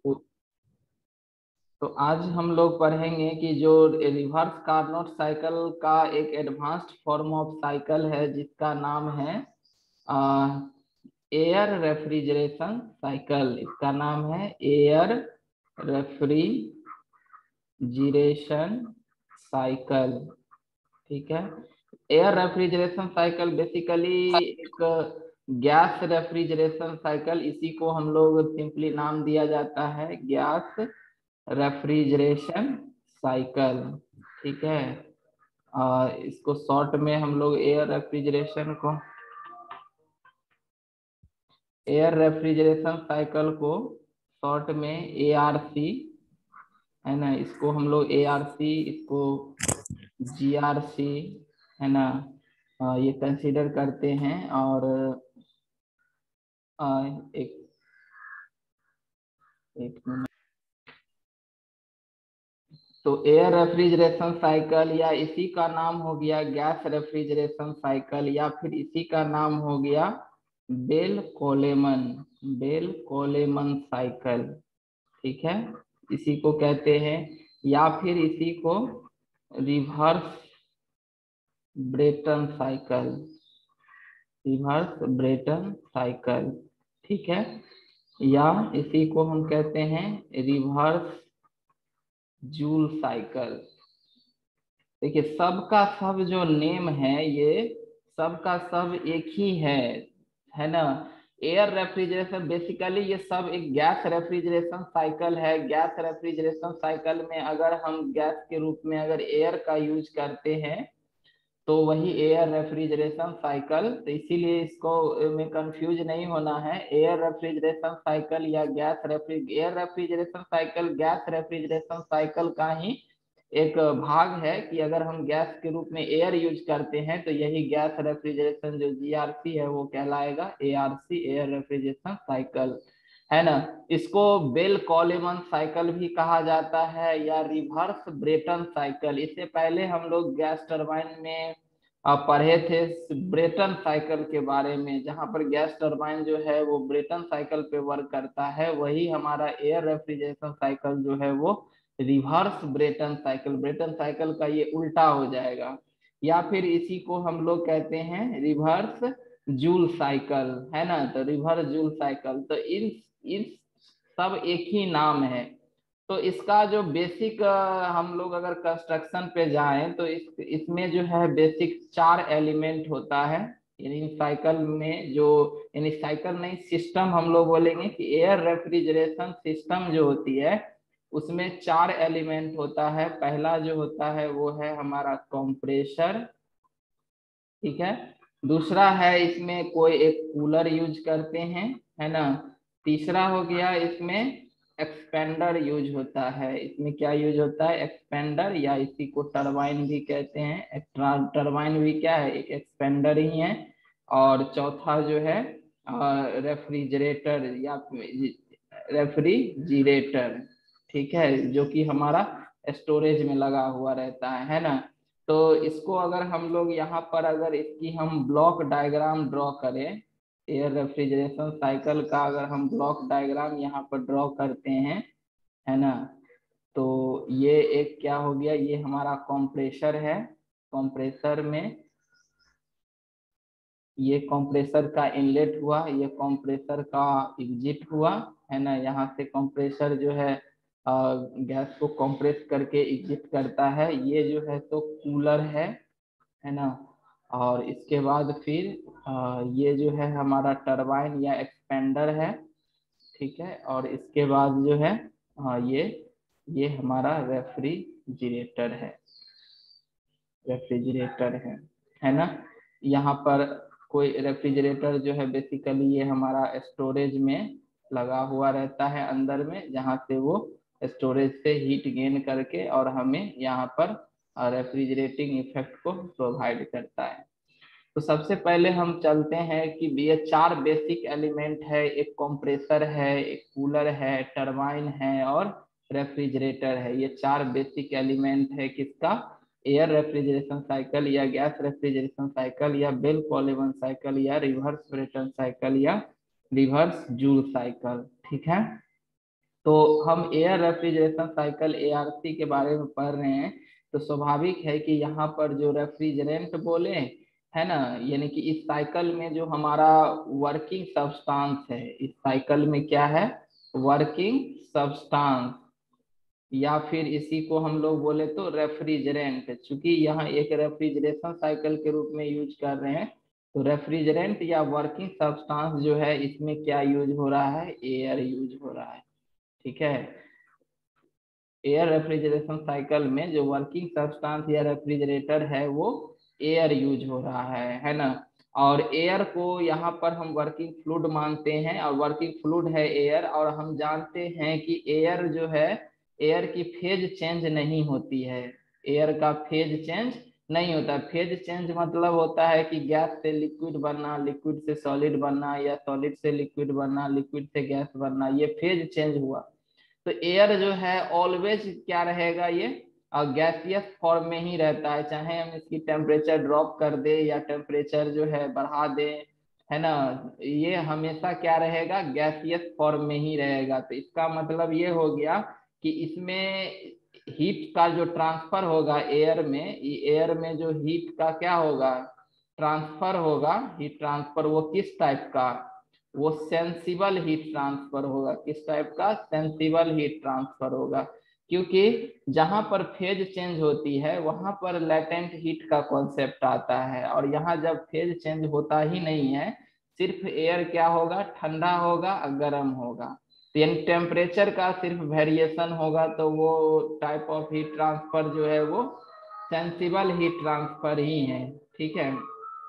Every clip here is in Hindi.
तो आज हम लोग पढ़ेंगे कि जो रिवर्स कार्नोट साइकिल का एक एडवांस्ड फॉर्म ऑफ साइकिल है जिसका नाम है एयर रेफ्रिजरेशन साइकिल। इसका नाम है एयर रेफ्रिजरेशन साइकिल। ठीक है। एयर रेफ्रिजरेशन साइकिल बेसिकली एक गैस रेफ्रिजरेशन साइकिल, इसी को हम लोग सिंपली नाम दिया जाता है गैस रेफ्रिजरेशन साइकिल। ठीक है। इसको शॉर्ट में हम लोग एयर रेफ्रिजरेशन साइकिल को शॉर्ट में ARC, है ना, इसको हम लोग ARC, इसको GRC, है ना, ये कंसीडर करते हैं। और एक एक मिनट। तो एयर रेफ्रिजरेशन साइकिल या इसी का नाम हो गया गैस रेफ्रिजरेशन साइकिल, या फिर इसी का नाम हो गया बेल कोलेमन साइकिल। ठीक है, इसी को कहते हैं, या फिर इसी को रिवर्स ब्रेटन साइकिल, ठीक है, या इसी को हम कहते हैं रिवर्स जूल साइकिल। देखिए, सबका सब जो नेम है ये सबका सब एक ही है ना। एयर रेफ्रिजरेशन बेसिकली ये सब एक गैस रेफ्रिजरेशन साइकिल है। गैस रेफ्रिजरेशन साइकिल में अगर हम गैस के रूप में अगर एयर का यूज करते हैं तो वही एयर रेफ्रिजरेशन साइकिल। तो इसीलिए इसको में कंफ्यूज नहीं होना है। एयर रेफ्रिजरेशन साइकिल या air refrigeration cycle gas refrigeration cycle का ही एक भाग है कि अगर हम गैस के रूप में एयर यूज करते हैं तो यही गैस रेफ्रिजरेशन जो GRC है वो कहलाएगा ARC, एयर रेफ्रिजरेशन साइकिल, है ना। इसको बेल कॉलेमन साइकिल भी कहा जाता है या रिवर्स ब्रेटन साइकिल। इससे पहले हम लोग गैस टरबाइन में पढ़े थे ब्रेटन साइकिल के बारे में, जहां पर गैस टरबाइन जो है वो ब्रेटन साइकिल पे वर्क करता है। वही हमारा एयर रेफ्रिजरेशन साइकिल जो है वो रिवर्स ब्रेटन साइकिल का ये उल्टा हो जाएगा। या फिर इसी को हम लोग कहते हैं रिवर्स जूल साइकिल, है ना। तो रिवर्स जूल साइकिल, तो इन इन सब एक ही नाम है। तो इसका जो बेसिक हम लोग अगर कंस्ट्रक्शन पे जाएं तो इसमें जो है बेसिक 4 एलिमेंट होता है। यानी साइकिल में जो, यानी साइकिल नहीं, सिस्टम हम लोग बोलेंगे कि एयर रेफ्रिजरेशन सिस्टम जो होती है उसमें 4 एलिमेंट होता है। पहला जो होता है वो है हमारा कंप्रेसर, ठीक है। दूसरा है इसमें कोई एक कूलर यूज करते हैं, है ना। तीसरा हो गया इसमें एक्सपेंडर यूज होता है। इसमें क्या यूज होता है? एक्सपेंडर, या इसी को टरबाइन भी कहते हैं। टरबाइन भी क्या है? एक एक्सपेंडर ही है। और चौथा जो है रेफ्रिजरेटर या रेफ्रिजिरेटर, ठीक है, जो कि हमारा स्टोरेज में लगा हुआ रहता है ना। तो इसको अगर हम लोग यहाँ पर अगर इसकी हम ब्लॉक डायग्राम ड्रॉ करें, एयर रेफ्रिजरेशन साइकिल का अगर हम ब्लॉक डायग्राम यहाँ पर ड्रॉ करते हैं, है ना, तो ये एक क्या हो गया, ये हमारा कंप्रेसर है। कंप्रेसर में ये कंप्रेसर का इनलेट हुआ, ये कंप्रेसर का एग्जिट हुआ, है ना। यहाँ से कंप्रेसर जो है गैस को कंप्रेस करके एग्जिट करता है। ये जो है तो कूलर है ना। और इसके बाद फिर ये जो है हमारा टरबाइन या एक्सपेंडर है, ठीक है। और इसके बाद जो है ये हमारा रेफ्रिजरेटर है ना। यहाँ पर कोई रेफ्रिजरेटर जो है बेसिकली ये हमारा स्टोरेज में लगा हुआ रहता है अंदर में, जहाँ से वो स्टोरेज से हीट गेन करके और हमें यहाँ पर रेफ्रिजरेटिंग इफेक्ट को प्रोवाइड करता है। तो सबसे पहले हम चलते हैं कि ये 4 बेसिक एलिमेंट है। एक कंप्रेसर है, एक कूलर है, टरबाइन है और रेफ्रिजरेटर है। ये 4 बेसिक एलिमेंट है किसका? एयर रेफ्रिजरेशन साइकिल या गैस रेफ्रिजरेशन साइकिल या बेल कोलेवन साइकिल या रिवर्स ब्रेटन साइकिल या रिवर्स जूल साइकिल, ठीक है। तो हम एयर रेफ्रिजरेशन साइकिल ARC के बारे में पढ़ रहे हैं, तो स्वाभाविक है कि यहाँ पर जो रेफ्रिजरेंट बोले है ना, यानी कि इस साइकिल में जो हमारा वर्किंग सब्सटेंस है, इस साइकिल में क्या है, वर्किंग सब्सटेंस, या फिर इसी को हम लोग बोले तो रेफ्रिजरेंट, चूंकि यहाँ एक रेफ्रिजरेशन साइकिल के रूप में यूज कर रहे हैं, तो रेफ्रिजरेंट या वर्किंग सब्सटेंस जो है इसमें क्या यूज हो रहा है, एयर यूज हो रहा है। ठीक है, एयर रेफ्रिजरेशन साइकिल में जो वर्किंग सब्सटेंस या रेफ्रिजरेटर है वो एयर यूज हो रहा है ना। और एयर को यहाँ पर हम वर्किंग फ्लूइड मानते हैं, और वर्किंग फ्लूइड है एयर, और हम जानते हैं कि एयर जो है, एयर की फेज चेंज नहीं होती है, एयर का फेज चेंज नहीं होता। फेज चेंज मतलब होता है कि गैस से लिक्विड बनना, लिक्विड से सॉलिड बनना, या सॉलिड से लिक्विड बनना, लिक्विड से गैस बनना, ये फेज चेंज हुआ। तो एयर जो है ऑलवेज क्या रहेगा, ये गैसियस फॉर्म में ही रहता है, चाहे हम इसकी टेम्परेचर ड्रॉप कर दे या टेम्परेचर जो है बढ़ा दे, है ना, ये हमेशा क्या रहेगा, गैसियस फॉर्म में ही रहेगा। तो इसका मतलब ये हो गया कि इसमें हीट का जो ट्रांसफर होगा एयर में, एयर में जो हीट का क्या होगा, ट्रांसफर होगा, हीट ट्रांसफर, वो किस टाइप का, वो सेंसिबल हीट ट्रांसफर होगा। किस टाइप का, सेंसिबल हीट ट्रांसफर होगा, क्योंकि जहां पर फेज चेंज होती है वहां पर लेटेंट हीट का कॉन्सेप्ट आता है, और यहाँ जब फेज चेंज होता ही नहीं है, सिर्फ एयर क्या होगा, ठंडा होगा, गर्म होगा, तो यानी टेम्परेचर का सिर्फ वेरिएशन होगा, तो वो टाइप ऑफ हीट ट्रांसफर जो है वो सेंसिबल हीट ट्रांसफर ही है। ठीक है,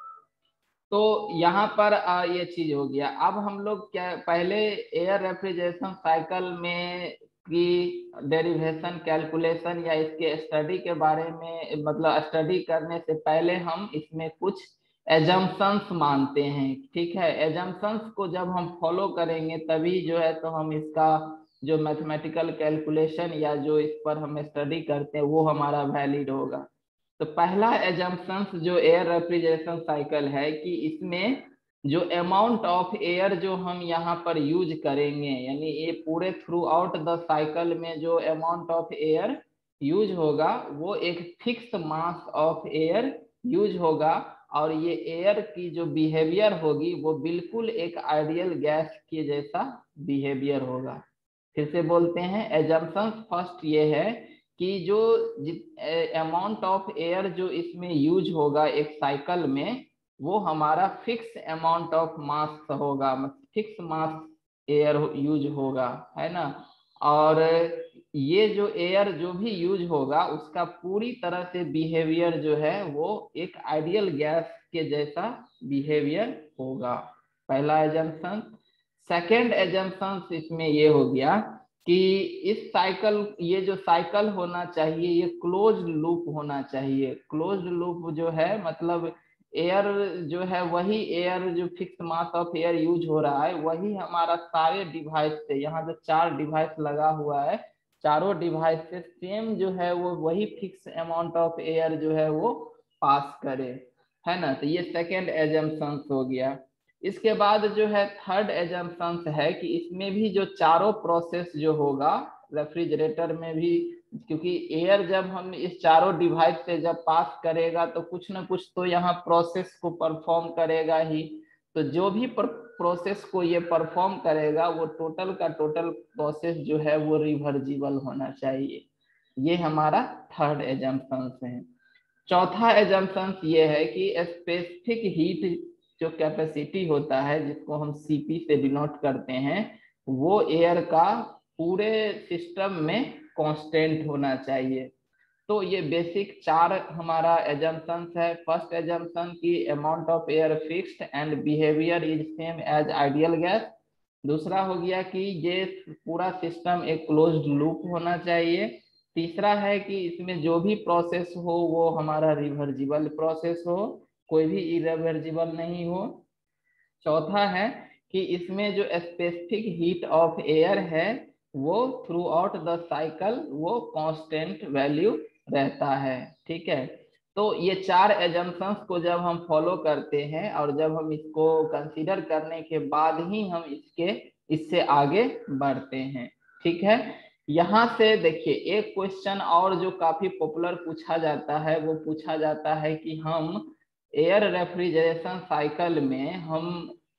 तो यहाँ पर ये चीज हो गया। अब हम लोग क्या, पहले एयर रेफ्रिजरेशन साइकिल में की डेरिवेशन, कैलकुलेशन या इसके स्टडी के बारे में, मतलब स्टडी करने से पहले हम इसमें कुछ एजम्पशंस मानते हैं। ठीक है, एजम्पशंस को जब हम फॉलो करेंगे तभी जो है तो हम इसका जो मैथमेटिकल कैलकुलेशन या जो इस पर हम स्टडी करते हैं वो हमारा वैलिड होगा। तो पहला एजम्पशन जो एयर रेफ्रिजरेशन साइकिल है कि इसमें जो अमाउंट ऑफ एयर जो हम यहाँ पर यूज करेंगे, यानी ये पूरे थ्रू आउट द साइकिल में जो अमाउंट ऑफ एयर यूज होगा वो एक fix mass of air use होगा, और ये एयर की जो बिहेवियर होगी वो बिल्कुल एक आइडियल गैस के जैसा बिहेवियर होगा। फिर से बोलते हैं, एजम्पशन फर्स्ट ये है कि जो अमाउंट ऑफ एयर जो इसमें यूज होगा एक साइकिल में, वो हमारा फिक्स अमाउंट ऑफ मास होगा, फिक्स मास एयर यूज होगा, है ना। और ये जो एयर जो भी यूज होगा उसका पूरी तरह से बिहेवियर जो है वो एक आइडियल गैस के जैसा बिहेवियर होगा, पहला एजम्पशन। सेकेंड एजम्पशन इसमें ये हो गया कि इस साइकिल, ये जो साइकिल होना चाहिए ये क्लोज लूप होना चाहिए। क्लोज लूप जो है मतलब एयर जो है, वही एयर जो fix mass of air use हो रहा है वही हमारा सारे डिवाइस से, यहाँ जो 4 डिवाइस लगा हुआ है, चारों डिवाइस से सेम जो है वो वही फिक्स अमाउंट ऑफ एयर जो है वो पास करे, है ना। तो ये सेकेंड एजम्पशन हो गया। इसके बाद जो है थर्ड एजम्पशन है कि इसमें भी जो चारों प्रोसेस जो होगा रेफ्रिजरेटर में भी, क्योंकि एयर जब हम इस चारों डिवाइस से जब पास करेगा तो कुछ ना कुछ तो यहाँ प्रोसेस को परफॉर्म करेगा ही, तो जो भी प्रोसेस को ये परफॉर्म करेगा वो टोटल का टोटल प्रोसेस जो है वो रिवर्जिबल होना चाहिए। ये हमारा थर्ड एजम्पशन है। चौथा एजम्पशन ये है कि स्पेसिफिक हीट जो कैपेसिटी होता है, जिसको हम सीपी से डिनोट करते हैं, वो एयर का पूरे सिस्टम में कांस्टेंट होना चाहिए। तो ये बेसिक 4 हमारा एजम्पशन है। फर्स्ट एजम्पशन की amount of air fixed and behaviour is same as ideal gas. दूसरा हो गया कि ये पूरा सिस्टम एक क्लोज्ड लूप होना चाहिए। तीसरा है कि इसमें जो भी प्रोसेस हो वो हमारा रिवर्जिबल प्रोसेस हो, कोई भी इरिवर्जिबल नहीं हो। चौथा है कि इसमें जो स्पेसिफिक हीट ऑफ एयर है वो थ्रू आउट द साइकिल वो कांस्टेंट वैल्यू रहता है। ठीक है, तो ये 4 एजम्पशंस को जब हम फॉलो करते हैं और जब हम इसको कंसीडर करने के बाद ही हम इससे आगे बढ़ते हैं। ठीक है। यहाँ से देखिए एक क्वेश्चन और जो काफी पॉपुलर पूछा जाता है, वो पूछा जाता है कि हम एयर रेफ्रिजरेशन साइकिल में हम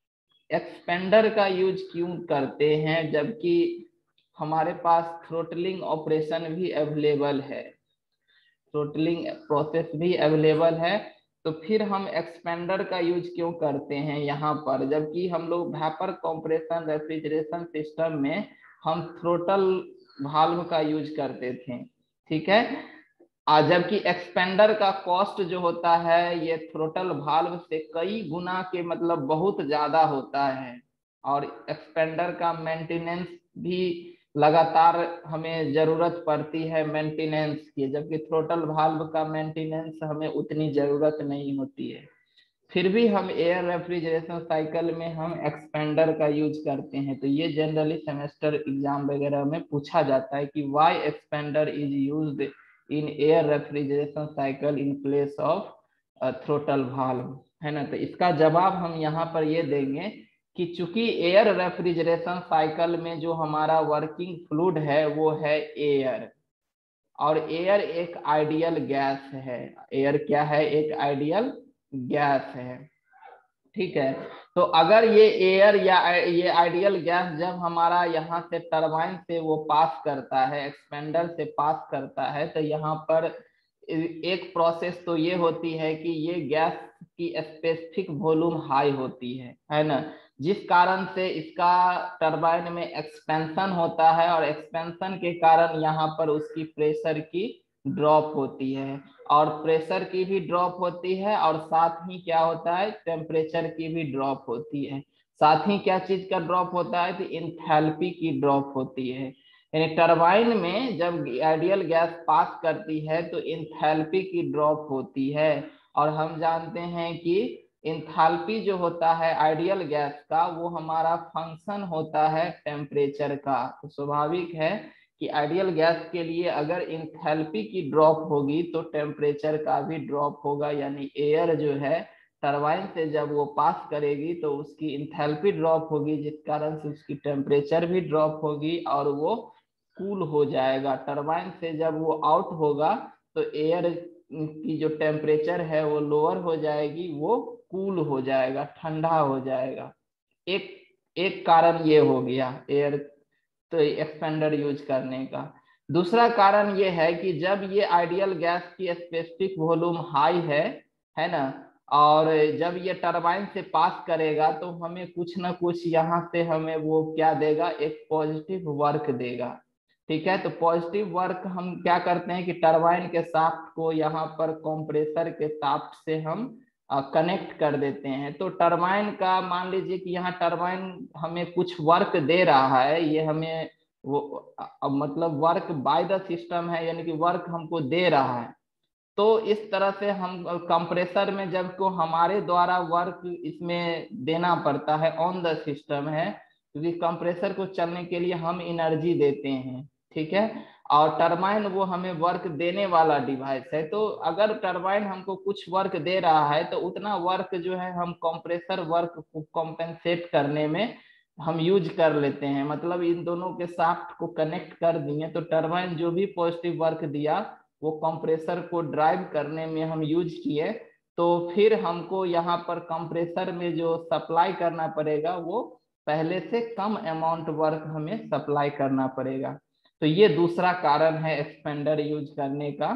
एक्सपेंडर का यूज क्यों करते हैं, जबकि हमारे पास थ्रोटलिंग ऑपरेशन भी अवेलेबल है, थ्रोटलिंग प्रोसेस भी अवेलेबल है। तो फिर हम एक्सपेंडर का यूज क्यों करते हैं यहाँ पर, जबकि हम लोग वेपर कंप्रेशन रेफ्रिजरेशन सिस्टम में हम थ्रोटल वाल्व का यूज करते थे, ठीक है। जबकि एक्सपेंडर का कॉस्ट जो होता है ये थ्रोटल वाल्व से कई गुना के मतलब बहुत ज्यादा होता है, और एक्सपेंडर का मेंटेनेंस भी लगातार हमें जरूरत पड़ती है मेंटेनेंस की, जबकि थ्रोटल वाल्व का मेंटेनेंस हमें उतनी जरूरत नहीं होती है। फिर भी हम एयर रेफ्रिजरेशन साइकिल में हम एक्सपेंडर का यूज करते हैं। तो ये जनरली सेमेस्टर एग्जाम वगैरह में पूछा जाता है कि why expander is used in air refrigeration cycle in place of throttle valve, है ना। तो इसका जवाब हम यहाँ पर ये देंगे कि चूंकि एयर रेफ्रिजरेशन साइकिल में जो हमारा वर्किंग फ्लूइड है वो है एयर, और एयर एक आइडियल गैस है। एयर क्या है, एक आइडियल गैस है, ठीक है। तो अगर ये एयर या ये आइडियल गैस जब हमारा यहाँ से टरबाइन से वो पास करता है, एक्सपेंडर से पास करता है, तो यहाँ पर एक प्रोसेस तो ये होती है कि ये गैस की स्पेसिफिक वॉल्यूम हाई होती है ना, जिस कारण से इसका टरबाइन में एक्सपेंशन होता है, और एक्सपेंशन के कारण यहाँ पर उसकी प्रेशर की ड्रॉप होती है, और प्रेशर की भी ड्रॉप होती है, और साथ ही क्या होता है, टेम्परेचर की भी ड्रॉप होती है। साथ ही क्या चीज का ड्रॉप होता है, तो इंथैल्पी की ड्रॉप होती है। यानी टरबाइन में जब आइडियल गैस पास करती है तो इंथैल्पी की ड्रॉप होती है, और हम जानते हैं कि इंथैल्पी जो होता है आइडियल गैस का वो हमारा फंक्शन होता है टेम्परेचर का। तो स्वाभाविक है कि आइडियल गैस के लिए अगर इंथैल्पी की ड्रॉप होगी तो टेम्परेचर का भी ड्रॉप होगा, यानी एयर जो है टरबाइन से जब वो पास करेगी तो उसकी इंथैल्पी ड्रॉप होगी, जिस कारण से उसकी टेम्परेचर भी ड्रॉप होगी और वो कूल हो जाएगा। टरबाइन से जब वो आउट होगा तो एयर की जो टेम्परेचर है वो लोअर हो जाएगी, वो कूल हो जाएगा, ठंडा हो जाएगा। एक एक कारण ये हो गया एयर तो एक्सपेंडर यूज करने का। दूसरा कारण ये है कि जब ये आइडियल गैस की स्पेसिफिक वॉल्यूम हाई है ना, और जब ये टरबाइन से पास करेगा तो हमें कुछ ना कुछ यहाँ से हमें वो क्या देगा, एक पॉजिटिव वर्क देगा, ठीक है। तो पॉजिटिव वर्क हम क्या करते हैं कि टरबाइन के शाफ्ट को यहाँ पर कंप्रेसर के शाफ्ट से हम कनेक्ट कर देते हैं। तो टरबाइन का मान लीजिए कि यहाँ टरबाइन हमें कुछ वर्क दे रहा है, ये हमें वो मतलब वर्क बाय द सिस्टम है, यानी कि वर्क हमको दे रहा है। तो इस तरह से हम कंप्रेसर में जब को हमारे द्वारा वर्क इसमें देना पड़ता है ऑन द सिस्टम है, क्योंकि कंप्रेसर को चलने के लिए हम एनर्जी देते हैं, ठीक है। और टरबाइन वो हमें वर्क देने वाला डिवाइस है। तो अगर टरबाइन हमको कुछ वर्क दे रहा है तो उतना वर्क जो है हम कंप्रेसर वर्क को कॉम्पेंसेट करने में हम यूज कर लेते हैं। मतलब इन दोनों के शाफ्ट को कनेक्ट कर दिए तो टरबाइन जो भी पॉजिटिव वर्क दिया वो कंप्रेसर को ड्राइव करने में हम यूज किए, तो फिर हमको यहाँ पर कंप्रेसर में जो सप्लाई करना पड़ेगा वो पहले से कम अमाउंट वर्क हमें सप्लाई करना पड़ेगा। तो ये दूसरा कारण है एक्सपेंडर यूज करने का।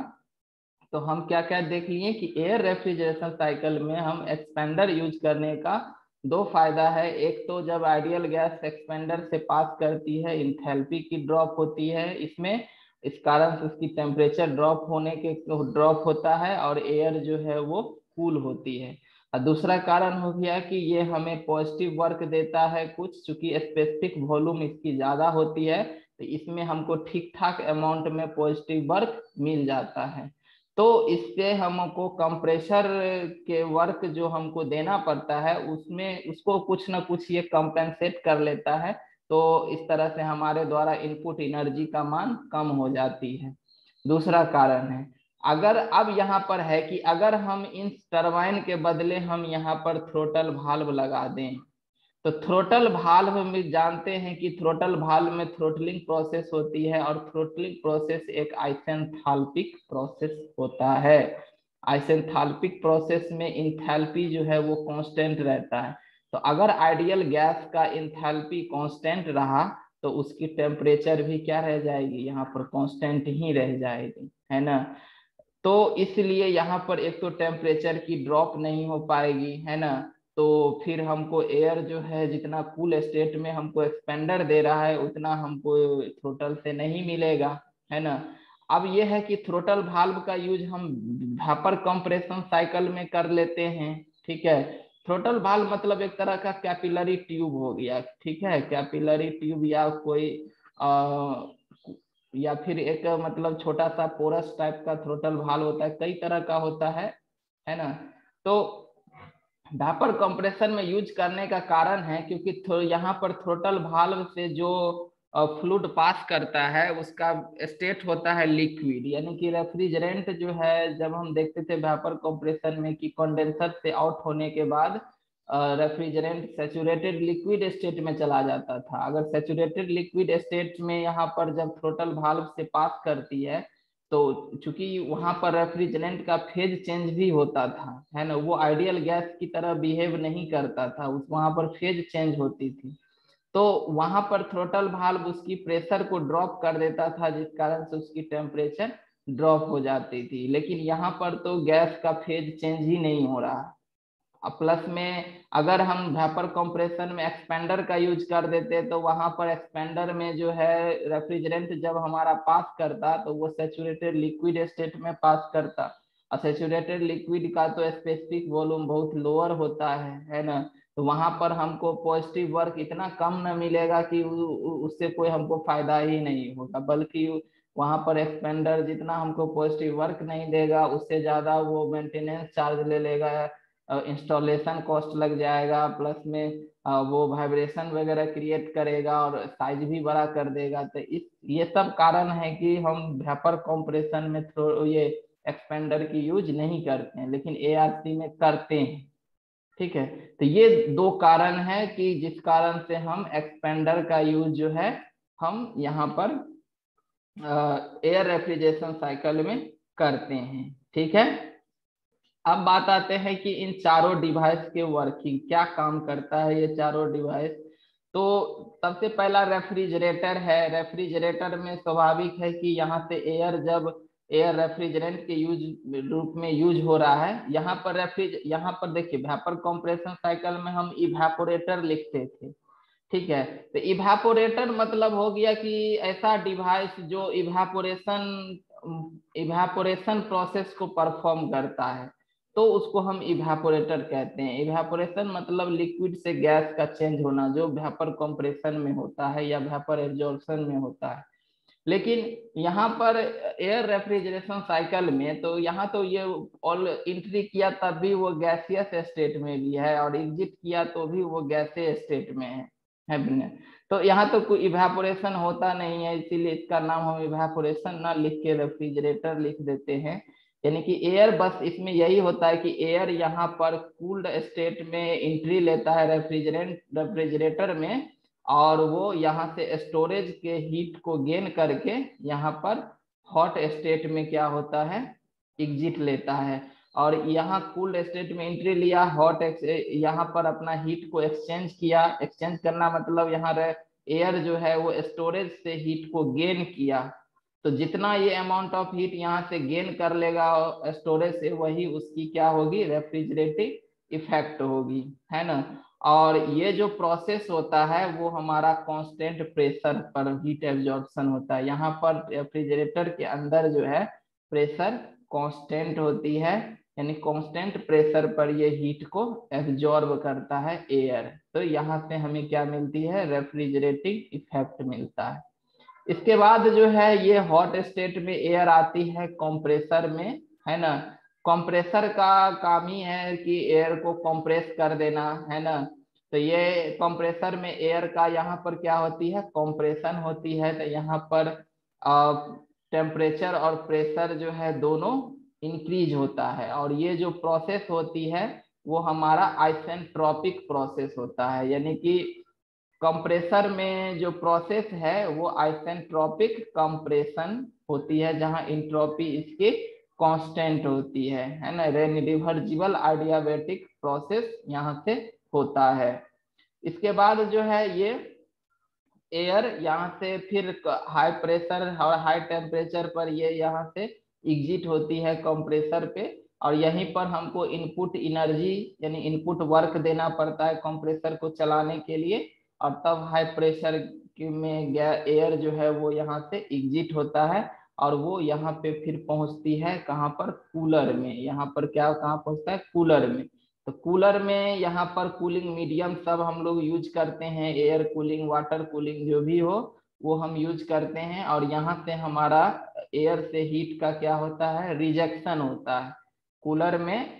तो हम क्या क्या देख लिए कि एयर रेफ्रिजरेशन साइकिल में हम एक्सपेंडर यूज करने का दो फायदा है। एक तो जब आइडियल गैस एक्सपेंडर से पास करती है इंथैल्पी की ड्रॉप होती है इसमें, इस कारण से उसकी टेम्परेचर ड्रॉप होने के ड्रॉप होता है और एयर जो है वो कूल होती है। और दूसरा कारण हो गया कि ये हमें पॉजिटिव वर्क देता है कुछ, चूंकि स्पेसिफिक वॉल्यूम इसकी ज्यादा होती है तो इसमें हमको ठीक ठाक अमाउंट में पॉजिटिव वर्क मिल जाता है। तो इससे हमको कंप्रेसर के वर्क जो हमको देना पड़ता है उसमें उसको कुछ ना कुछ ये कंपेंसेट कर लेता है। तो इस तरह से हमारे द्वारा इनपुट एनर्जी का मान कम हो जाती है। दूसरा कारण है, अगर अब यहाँ पर है कि अगर हम इन टरबाइन के बदले हम यहाँ पर थ्रोटल वाल्व लगा दें तो थ्रोटल भाल्व में जानते हैं कि थ्रोटल भाल्व में थ्रोटलिंग प्रोसेस होती है, और थ्रोटलिंग प्रोसेस एक आइसेंथाल्पिक प्रोसेस होता है। आइसेंथाल्पिक प्रोसेस में इंथैल्पी जो है वो कांस्टेंट रहता है। तो अगर आइडियल गैस का इंथैल्पी कांस्टेंट रहा तो उसकी टेम्परेचर भी क्या रह जाएगी, यहाँ पर कांस्टेंट ही रह जाएगी, है ना। तो इसलिए यहाँ पर एक तो टेम्परेचर की ड्रॉप नहीं हो पाएगी, है ना। तो फिर हमको एयर जो है जितना कूल स्टेट में हमको एक्सपेंडर दे रहा है उतना हमको थ्रोटल से नहीं मिलेगा, है ना। अब यह है कि थ्रोटल भाल्व का यूज हम वेपर कंप्रेशन साइकिल में कर लेते हैं, ठीक है। थ्रोटल भाल्व मतलब एक तरह का कैपिलरी ट्यूब हो गया, ठीक है। कैपिलरी ट्यूब या कोई या फिर एक मतलब छोटा सा पोरस टाइप का थ्रोटल भाल्व होता है, कई तरह का होता है ना। तो वेपर कंप्रेशन में यूज करने का कारण है क्योंकि यहाँ पर थ्रोटल भाल्व से जो फ्लूइड पास करता है उसका स्टेट होता है लिक्विड, यानी कि रेफ्रिजरेंट जो है जब हम देखते थे वेपर कंप्रेशन में कि कंडेंसर से आउट होने के बाद रेफ्रिजरेंट सेचुरेटेड लिक्विड स्टेट में चला जाता था। अगर सेचुरेटेड लिक्विड स्टेट में यहाँ पर जब थ्रोटल भाल्व से पास करती है तो चूंकि वहां पर रेफ्रिजरेंट का फेज चेंज भी होता था, है ना, वो आइडियल गैस की तरह बिहेव नहीं करता था, उस वहां पर फेज चेंज होती थी। तो वहां पर थ्रोटल भाल्व उसकी प्रेशर को ड्रॉप कर देता था जिस कारण से उसकी टेम्परेचर ड्रॉप हो जाती थी। लेकिन यहाँ पर तो गैस का फेज चेंज ही नहीं हो रहा। अब प्लस में अगर हम वेपर कंप्रेशन में एक्सपेंडर का यूज कर देते तो वहां पर एक्सपेंडर में जो है रेफ्रिजरेंट जब हमारा पास करता तो वो सेचुरेटेड लिक्विड स्टेट में पास करता, और सेचुरेटेड लिक्विड का तो स्पेसिफिक वॉल्यूम बहुत लोअर होता है ना। तो वहां पर हमको पॉजिटिव वर्क इतना कम न मिलेगा कि उससे कोई हमको फायदा ही नहीं होगा, बल्कि वहां पर एक्सपेंडर जितना हमको पॉजिटिव वर्क नहीं देगा उससे ज्यादा वो मेंटेनेंस चार्ज ले लेगा, इंस्टॉलेशन कॉस्ट लग जाएगा, प्लस में वो वाइब्रेशन वगैरह क्रिएट करेगा और साइज भी बड़ा कर देगा। तो इस ये सब कारण है कि हम वेपर कंप्रेशन में ये एक्सपेंडर की यूज नहीं करते हैं, लेकिन एआरसी में करते हैं, ठीक है। तो ये दो कारण है कि जिस कारण से हम एक्सपेंडर का यूज जो है हम यहाँ पर एयर रेफ्रिजरेशन साइकिल में करते हैं, ठीक है। अब बात आते हैं कि इन चारों डिवाइस के वर्किंग, क्या काम करता है ये चारों डिवाइस। तो सबसे पहला रेफ्रिजरेटर है। रेफ्रिजरेटर में स्वाभाविक है कि यहाँ से एयर जब एयर रेफ्रिजरेंट के यूज रूप में यूज हो रहा है, यहाँ पर देखिए वेपर कंप्रेशन साइकिल में हम इवेपोरेटर लिखते थे, ठीक है। तो इवेपोरेटर मतलब हो गया कि ऐसा डिवाइस जो इवेपोरेशन प्रोसेस को परफॉर्म करता है, तो उसको हम इवेपोरेटर कहते हैं। इवेपोरेशन मतलब लिक्विड से गैस का चेंज होना, जो वेपर कंप्रेशन में होता है या वेपर एब्जॉर्प्शन में होता है। लेकिन यहाँ पर एयर रेफ्रिजरेशन साइकिल में तो यहाँ तो ये ऑल एंट्री किया तब भी वो गैसियस स्टेट में भी है और एग्जिट किया तो भी वो गैसीय स्टेट में है ना? तो यहाँ तो कोई इवेपोरेशन होता नहीं है, इसीलिए इसका नाम हम इवेपोरेशन ना लिख के रेफ्रिजरेटर लिख देते हैं। यानी कि एयर बस इसमें यही होता है कि एयर यहाँ पर कूल्ड स्टेट में एंट्री लेता है रेफ्रिजरेटर में, और वो यहाँ से स्टोरेज के हीट को गेन करके यहाँ पर हॉट स्टेट में क्या होता है, एग्जिट लेता है। और यहाँ कूल्ड स्टेट में एंट्री लिया, यहाँ पर अपना हीट को एक्सचेंज किया। एक्सचेंज करना मतलब यहाँ एयर जो है वो स्टोरेज से हीट को गेन किया, तो जितना ये अमाउंट ऑफ हीट यहाँ से गेन कर लेगा स्टोरेज से, वही उसकी क्या होगी, रेफ्रिजरेटिव इफेक्ट होगी, है ना। और ये जो प्रोसेस होता है वो हमारा कांस्टेंट प्रेशर पर हीट एब्जॉर्प्शन होता है। यहाँ पर रेफ्रिजरेटर के अंदर जो है प्रेशर कांस्टेंट होती है, यानी कांस्टेंट प्रेशर पर ये हीट को एब्जॉर्ब करता है एयर। तो यहाँ से हमें क्या मिलती है, रेफ्रिजरेटिव इफेक्ट मिलता है। इसके बाद जो है ये हॉट स्टेट में एयर आती है कंप्रेसर में, है ना। कंप्रेसर का काम ही है कि एयर को कंप्रेस कर देना, है ना। तो ये कंप्रेसर में एयर का यहाँ पर क्या होती है, कंप्रेशन होती है। तो यहाँ पर टेम्परेचर और प्रेशर जो है दोनों इंक्रीज होता है, और ये जो प्रोसेस होती है वो हमारा आइसेंट्रोपिक प्रोसेस होता है। यानी कि कंप्रेसर में जो प्रोसेस है वो आइसेंट्रोपिक कंप्रेशन होती है, जहां इंट्रोपी इसकी कांस्टेंट होती है ना। रिवर्सिबल एडियाबैटिक प्रोसेस यहाँ से होता है। इसके बाद जो है ये एयर यहाँ से फिर हाई प्रेशर और हाई टेम्परेचर पर ये यहाँ से एग्जिट होती है कंप्रेसर पे, और यहीं पर हमको इनपुट एनर्जी यानी इनपुट वर्क देना पड़ता है कंप्रेसर को चलाने के लिए, और तब हाई प्रेशर में एयर जो है वो यहाँ से एग्जिट होता है, और वो यहाँ पे फिर पहुंचती है कहाँ पर, कूलर में। यहाँ पर क्या कहाँ पहुंचता है, कूलर में। तो कूलर में यहाँ पर कूलिंग मीडियम सब हम लोग यूज करते हैं, एयर कूलिंग वाटर कूलिंग जो भी हो वो हम यूज करते हैं। और यहाँ से हमारा एयर से हीट का क्या होता है, रिजेक्शन होता है। कूलर में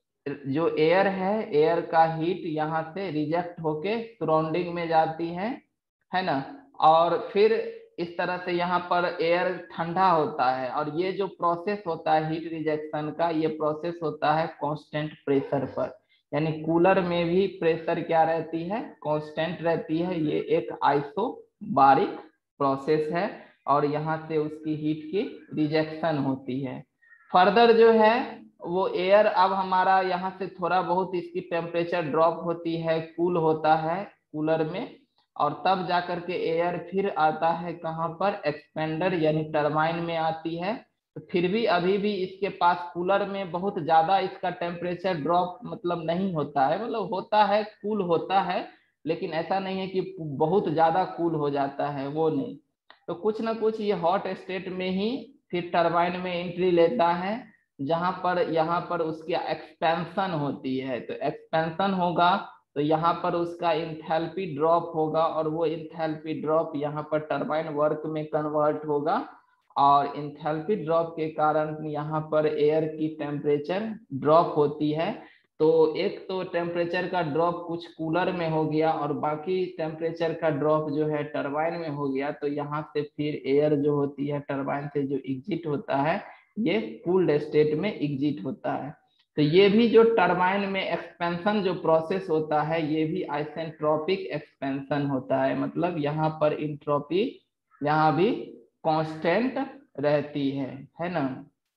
जो एयर है, एयर का हीट यहाँ से रिजेक्ट होके सराउंडिंग में जाती है ना। और फिर इस तरह से यहाँ पर एयर ठंडा होता है, और ये जो प्रोसेस होता है हीट रिजेक्शन का, ये प्रोसेस होता है कांस्टेंट प्रेशर पर। यानी कूलर में भी प्रेशर क्या रहती है, कांस्टेंट रहती है। ये एक आइसोबारिक प्रोसेस है, और यहाँ से उसकी हीट की रिजेक्शन होती है। फर्दर जो है वो एयर अब हमारा यहाँ से थोड़ा बहुत इसकी टेम्परेचर ड्रॉप होती है, कूल होता है कूलर में, और तब जाकर के एयर फिर आता है कहाँ पर, एक्सपेंडर यानी टरबाइन में आती है। तो फिर भी अभी भी इसके पास कूलर में बहुत ज्यादा इसका टेम्परेचर ड्रॉप मतलब नहीं होता है, मतलब होता है, कूल होता है, लेकिन ऐसा नहीं है कि बहुत ज्यादा कूल हो जाता है, वो नहीं। तो कुछ ना कुछ ये हॉट स्टेट में ही फिर टरबाइन में एंट्री लेता है, जहां पर यहाँ पर उसकी एक्सपेंशन होती है। तो एक्सपेंशन होगा तो यहाँ पर उसका इंथैल्पी ड्रॉप होगा, और वो इंथैल्पी ड्रॉप यहाँ पर टरबाइन वर्क में कन्वर्ट होगा, और इंथैल्पी ड्रॉप के कारण यहाँ पर एयर की टेम्परेचर ड्रॉप होती है। तो एक तो टेम्परेचर का ड्रॉप कुछ कूलर में हो गया, और बाकी टेम्परेचर का ड्रॉप जो है टरबाइन में हो गया। तो यहाँ से फिर एयर जो होती है टरबाइन से जो एग्जिट होता है, ये कूल्ड स्टेट में एग्जिट होता है। तो ये भी जो टरबाइन में एक्सपेंशन जो प्रोसेस होता है, ये भी आइसेंट्रोपिक एक्सपेंशन होता है। मतलब यहाँ पर इंट्रोपी यहाँ भी कांस्टेंट रहती है ना।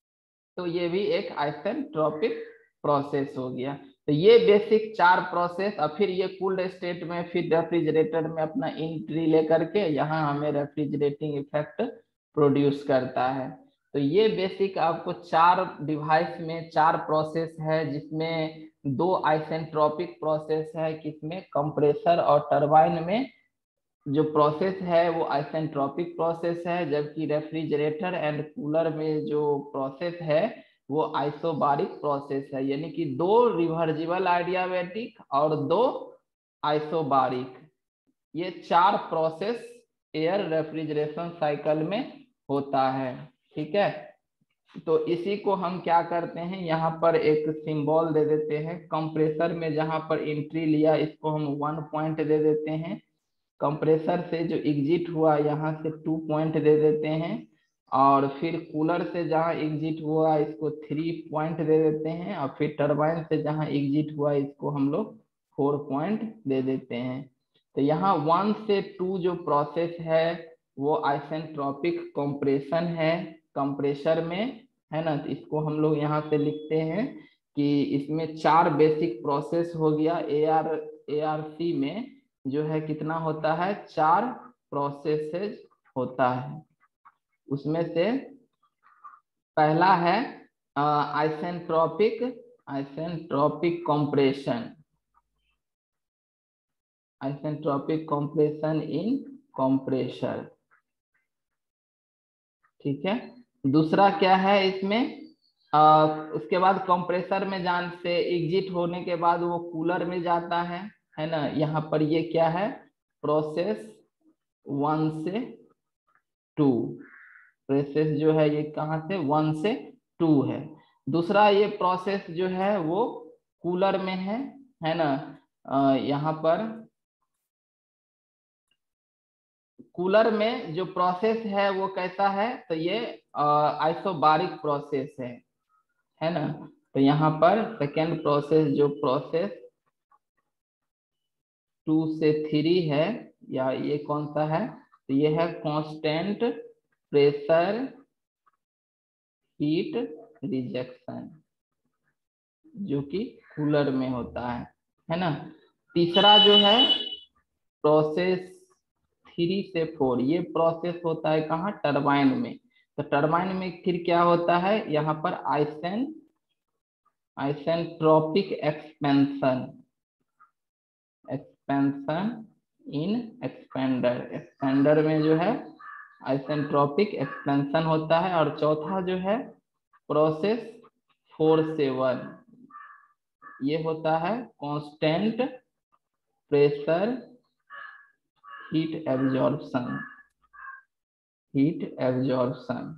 तो ये भी एक आइसेंट्रोपिक प्रोसेस हो गया। तो ये बेसिक चार प्रोसेस। और फिर ये कूल्ड स्टेट में फिर रेफ्रिजरेटर में अपना एंट्री लेकर के यहाँ हमें रेफ्रिजरेटिंग इफेक्ट प्रोड्यूस करता है। तो ये बेसिक आपको चार डिवाइस में चार प्रोसेस है, जिसमें दो आइसेंट्रोपिक प्रोसेस है, किसमें, कंप्रेसर और टरबाइन में जो प्रोसेस है वो आइसेंट्रोपिक प्रोसेस है, जबकि रेफ्रिजरेटर एंड कूलर में जो प्रोसेस है वो आइसोबारिक प्रोसेस है। यानी कि दो रिवर्सिबल एडियाबैटिक और दो आइसोबारिक, ये चार प्रोसेस एयर रेफ्रिजरेशन साइकिल में होता है। ठीक है, तो इसी को हम क्या करते हैं, यहाँ पर एक सिंबल दे देते हैं। कंप्रेसर में जहां पर एंट्री लिया इसको हम 1 पॉइंट दे देते हैं, कंप्रेसर से जो एग्जिट हुआ यहाँ से 2 पॉइंट दे देते हैं, और फिर कूलर से जहाँ एग्जिट हुआ इसको 3 पॉइंट दे देते हैं, और फिर टरबाइन से जहाँ एग्जिट हुआ इसको हम लोग 4 पॉइंट दे देते हैं। तो यहाँ 1 से 2 जो प्रोसेस है वो आइसेंट्रोपिक कंप्रेशन है कंप्रेसर में, है ना। तो इसको हम लोग यहाँ से लिखते हैं कि इसमें चार बेसिक प्रोसेस हो गया। ARC में जो है कितना होता है, चार प्रोसेसेस होता है। उसमें से पहला है isentropic isentropic compression, isentropic compression in compressor. ठीक है, दूसरा क्या है इसमें, उसके बाद कंप्रेसर में जान से एग्जिट होने के बाद वो कूलर में जाता है ना। यहाँ पर ये क्या है, प्रोसेस 1 से 2, प्रोसेस जो है ये कहाँ से, 1 से 2 है। दूसरा ये प्रोसेस जो है वो कूलर में है ना। यहाँ पर कूलर में जो प्रोसेस है वो कैसा है, तो ये आइसोबारिक प्रोसेस है ना। तो यहाँ पर सेकेंड प्रोसेस जो प्रोसेस 2 से 3 है, या ये कौन सा है, तो ये है कांस्टेंट प्रेशर हीट रिजेक्शन, जो कि कूलर में होता है ना। तीसरा जो है प्रोसेस 3 से 4, ये प्रोसेस होता है कहाँ, टरबाइन में। तो टरबाइन में फिर क्या होता है, यहाँ पर isentropic expansion, expansion in expander, expander में जो है आइसेंट्रोपिक एक्सपेंशन होता है। और चौथा जो है प्रोसेस 4 से 1, ये होता है constant pressure heat absorption, heat absorption.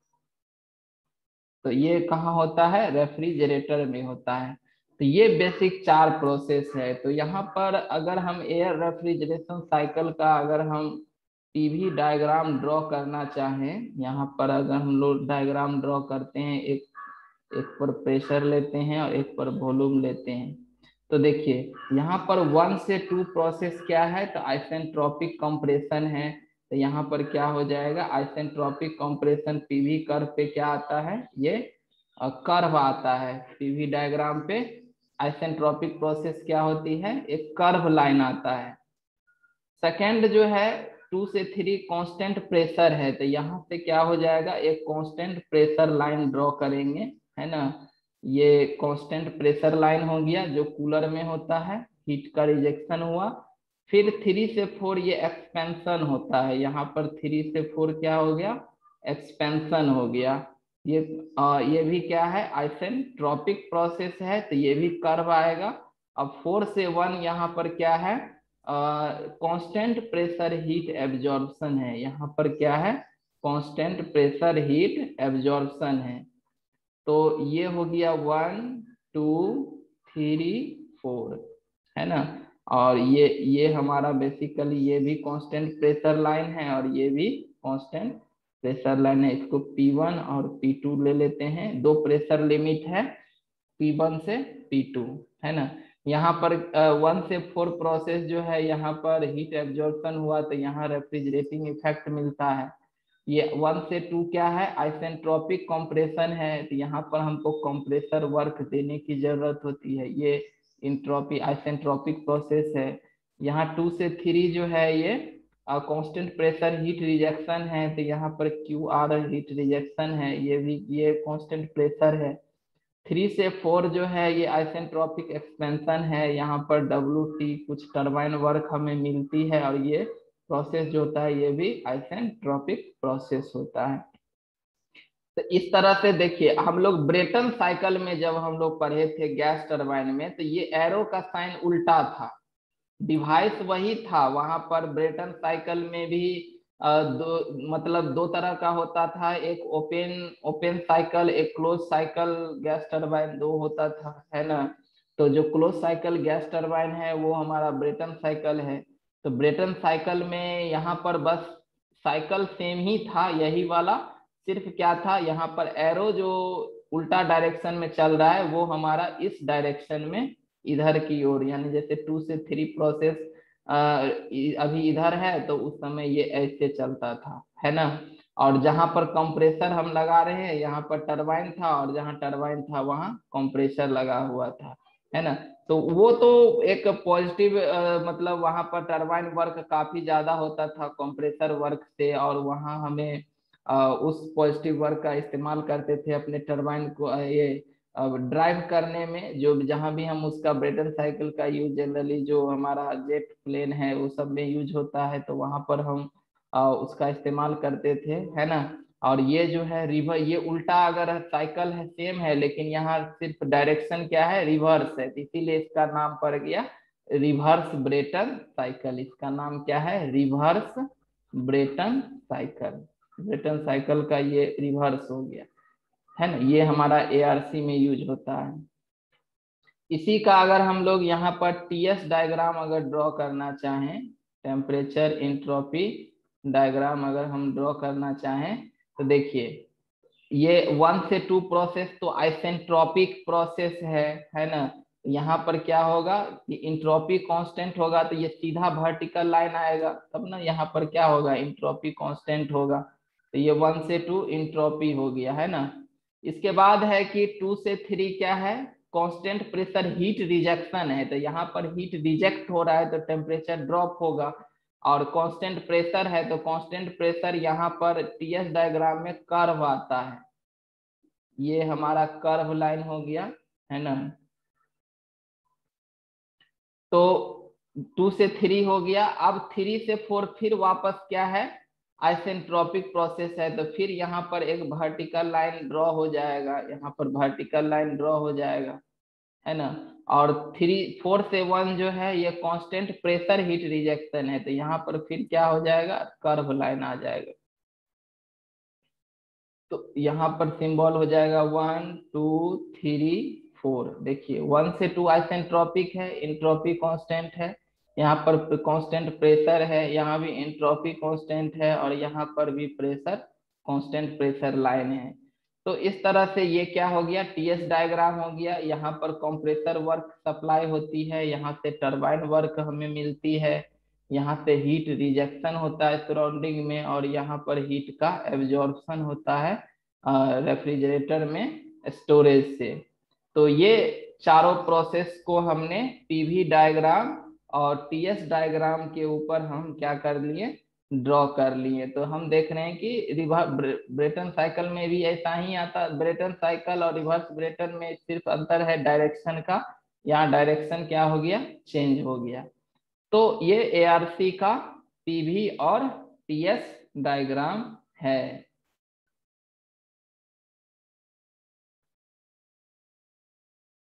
तो ये कहाँ होता है, रेफ्रिजरेटर में होता है। तो ये बेसिक 4 प्रोसेस है। तो यहाँ पर अगर हम एयर रेफ्रिजरेशन साइकिल का अगर हम पीवी डायग्राम ड्रॉ करना चाहें, यहाँ पर अगर हम लोग डायग्राम ड्रॉ करते हैं, एक पर प्रेशर लेते हैं और एक पर वॉल्यूम लेते हैं। तो देखिए यहाँ पर 1 से 2 प्रोसेस क्या है, तो आइसेंट्रोपिक कंप्रेशन है। तो यहाँ पर क्या हो जाएगा, आइसेंट्रोपिक कंप्रेशन पीवी कर्व पे क्या आता है, ये कर्व आता है पीवी डायग्राम पे। आइसेंट्रोपिक प्रोसेस क्या होती है, एक कर्व लाइन आता है। सेकेंड जो है 2 से 3 कांस्टेंट प्रेशर है। तो यहाँ से क्या हो जाएगा, एक कांस्टेंट प्रेशर लाइन ड्रॉ करेंगे, है ना। ये कांस्टेंट प्रेशर लाइन हो गया जो कूलर में होता है, हीट का रिजेक्शन हुआ। फिर 3 से 4 ये एक्सपेंशन होता है, यहाँ पर 3 से 4 क्या हो गया, एक्सपेंशन हो गया। ये भी क्या है, आइसेंट्रोपिक प्रोसेस है, तो ये भी कर्व आएगा। अब 4 से 1 यहाँ पर क्या है, कांस्टेंट प्रेशर हीट एब्जॉर्प्शन है। यहाँ पर क्या है, कांस्टेंट प्रेशर हीट एब्जॉर्प्शन है। तो ये हो गया 1 2 3 4, है ना। और ये हमारा बेसिकली ये भी कांस्टेंट प्रेशर लाइन है और ये भी कांस्टेंट प्रेशर लाइन है। इसको P1 और P2 ले लेते हैं, दो प्रेशर लिमिट है P1 से P2, है ना। यहाँ पर 1 से 4 प्रोसेस जो है, यहाँ पर हीट एब्जॉर्प्शन हुआ तो यहाँ रेफ्रिजरेटिंग इफेक्ट मिलता है। ये 1 से 2 क्या है, आइसेंट्रोपिक कंप्रेशन है, तो यहाँ पर हमको कंप्रेसर वर्क देने की जरूरत होती है, ये इंट्रोपी आइसेंट्रोपिक प्रोसेस है। यहाँ 2 से 3 जो है ये कांस्टेंट प्रेशर हीट रिजेक्शन है, तो यहाँ पर QR हीट रिजेक्शन है, ये भी ये कांस्टेंट प्रेशर है। 3 से 4 जो है ये आइसेंट्रोपिक एक्सपेंशन है, यहाँ पर WT कुछ टरबाइन वर्क हमें मिलती है, और ये प्रोसेस जो होता है ये भी आइसेंट्रोपिक प्रोसेस होता है। तो इस तरह से देखिए, हम लोग ब्रेटन साइकिल में जब हम लोग पढ़े थे गैस टरबाइन में, तो ये एरो का साइन उल्टा था, डिवाइस वही था। वहां पर ब्रेटन साइकिल में भी दो मतलब दो तरह का होता था, एक ओपन ओपन साइकिल, एक क्लोज साइकिल गैस टरबाइन, दो होता था, है ना। तो जो क्लोज साइकिल गैस टरबाइन है वो हमारा ब्रेटन साइकिल है। तो ब्रेटन साइकिल में यहाँ पर बस साइकिल सेम ही था यही वाला, सिर्फ क्या था, यहाँ पर एरो जो उल्टा डायरेक्शन में चल रहा है वो हमारा इस डायरेक्शन में इधर की ओर, यानी जैसे 2 से 3 प्रोसेस अभी इधर है तो उस समय ये ऐसे चलता था, है ना। और जहां पर कंप्रेसर हम लगा रहे हैं यहाँ पर टरबाइन था, और जहां टरबाइन था वहां कंप्रेसर लगा हुआ था, है ना। तो वो तो एक पॉजिटिव मतलब वहां पर टरबाइन वर्क काफी ज्यादा होता था कंप्रेसर वर्क से, और वहां हमें उस पॉजिटिव वर्क का इस्तेमाल करते थे अपने टरबाइन को ये ड्राइव करने में। जो जहां भी हम उसका ब्रेटन साइकिल का यूज जनरली जो हमारा जेट प्लेन है वो सब में यूज होता है, तो वहां पर हम उसका इस्तेमाल करते थे, है ना। और ये जो है रिवर, ये उल्टा अगर साइकिल है सेम है, लेकिन यहाँ सिर्फ डायरेक्शन क्या है, रिवर्स है, तो इसीलिए इसका नाम पड़ गया रिवर्स ब्रेटन साइकिल। इसका नाम क्या है, reverse Brayton cycle. Brayton cycle का ये रिवर्स हो गया, है ना। ये हमारा ARC में यूज होता है। इसी का अगर हम लोग यहाँ पर TS डायग्राम अगर ड्रॉ करना चाहें, टेम्परेचर इंट्रोपी डायग्राम अगर हम ड्रॉ करना चाहें, तो देखिए ये 1 से 2 प्रोसेस तो आइसेंट्रोपिक प्रोसेस है ना। यहाँ पर क्या होगा कि इंट्रोपी कांस्टेंट होगा तो ये सीधा वर्टिकल लाइन आएगा, तब ना यहाँ पर क्या होगा, इंट्रोपी कांस्टेंट होगा। तो ये 1 से 2 इंट्रोपी हो गया है ना। इसके बाद है कि 2 से 3 क्या है, कांस्टेंट प्रेशर हीट रिजेक्शन है। तो यहाँ पर हीट रिजेक्ट हो रहा है तो टेम्परेचर ड्रॉप होगा। और कांस्टेंट प्रेशर है तो कांस्टेंट प्रेशर यहाँ पर टीएस डायग्राम में कर्व आता है, ये हमारा कर्व लाइन हो गया है ना। तो 2 से 3 हो गया। अब 3 से 4 फिर वापस क्या है, आइसेंट्रोपिक प्रोसेस है। तो फिर यहाँ पर एक वर्टिकल लाइन ड्रॉ हो जाएगा, यहाँ पर वर्टिकल लाइन ड्रॉ हो जाएगा है ना। और 4 से 1 जो है ये कांस्टेंट प्रेशर हीट रिजेक्शन है, तो यहाँ पर फिर क्या हो जाएगा, कर्व लाइन आ जाएगा। तो यहाँ पर सिंबल हो जाएगा 1 2 3 4। देखिए 1 से 2 आइसेंट्रोपिक है, इंट्रोपी कांस्टेंट है। यहाँ पर कांस्टेंट प्रेशर है, यहाँ भी इंट्रोपी कांस्टेंट है, और यहाँ पर भी प्रेशर कांस्टेंट प्रेशर लाइन है। तो इस तरह से ये क्या हो गया, टीएस डायग्राम हो गया। यहाँ पर कंप्रेसर वर्क सप्लाई होती है, यहाँ से टरबाइन वर्क हमें मिलती है, यहाँ से हीट रिजेक्शन होता है सराउंडिंग में, और यहाँ पर हीट का एब्जॉर्प्शन होता है रेफ्रिजरेटर में स्टोरेज से। तो ये चारों प्रोसेस को हमने पीवी डायग्राम और टीएस डायग्राम के ऊपर हम क्या कर लिए, ड्रॉ कर लिए। तो हम देख रहे हैं कि ब्रेटन साइकिल में भी ऐसा ही आता, ब्रेटन साइकिल और रिवर्स ब्रेटन में सिर्फ अंतर है डायरेक्शन का, यहाँ डायरेक्शन क्या हो गया, चेंज हो गया। तो ये एआरसी का पीवी और टीएस डायग्राम है।